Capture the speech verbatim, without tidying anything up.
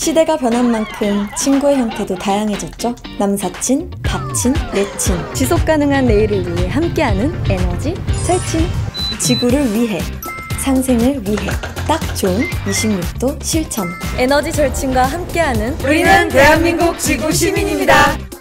시대가 변한 만큼 친구의 형태도 다양해졌죠. 남사친, 밥친, 내친. 지속 가능한 내일을 위해 함께하는 에너지 절친. 지구를 위해, 상생을 위해 딱 좋은 이십육 도 실천. 에너지 절친과 함께하는 우리는 대한민국 지구 시민입니다.